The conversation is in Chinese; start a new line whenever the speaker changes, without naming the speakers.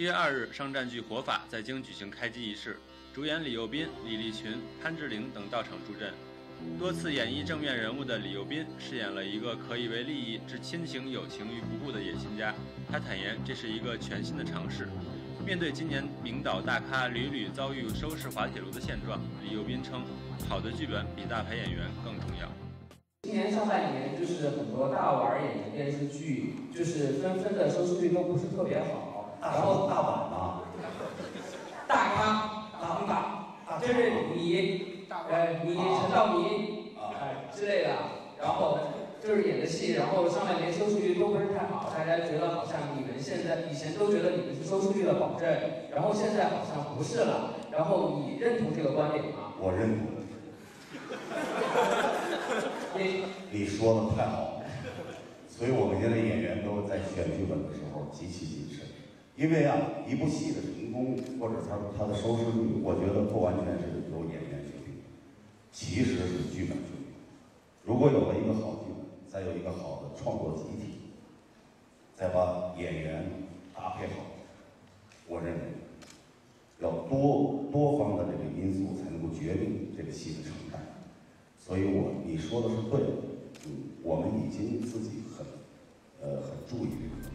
7月2日，商战剧《活法》在京举行开机仪式，主演李幼斌、李立群、潘志玲等到场助阵。多次演绎正面人物的李幼斌饰演了一个可以为利益置亲情友情于不顾的野心家。他坦言，这是一个全新的尝试。面对今年名导大咖屡屡遭遇收视滑铁卢的现状，李幼斌称，好的剧本比大牌演员更重要。
今年上半年就是很多大腕演的电视剧，就是纷纷的收视率都不是特别好。然后
大碗嘛，
大咖大大，就是你陈道明之类的，然后就是演的戏，然后上半年收视率都不是太好，大家觉得好像你们现在以前都觉得你们是收视率的保证，然后现在好像不是了。然后你认同这个观点吗？
我认同。你说的太好了，所以我们现在演员都在选剧本的时候极其谨慎，因为一部戏的成功或者它的收视率，我觉得不完全是由演员决定，其实是剧本决定。如果有了一个好剧本，再有一个好的创作集体，再把演员搭配好，我认为要多方的这个因素才能够决定这个戏的成败。所以你说的是对的，我们已经自己很注意这个。